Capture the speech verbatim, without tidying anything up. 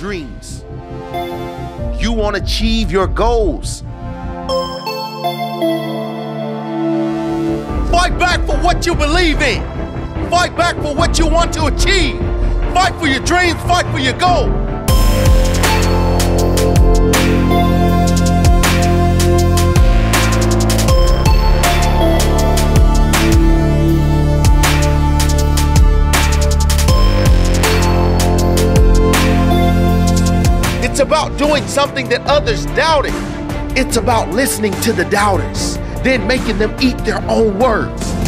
dreams. You want to achieve your goals. Fight back for what you believe in. Fight back for what you want to achieve. Fight for your dreams, fight for your goal. It's about doing something that others doubted. It's about listening to the doubters, then making them eat their own words.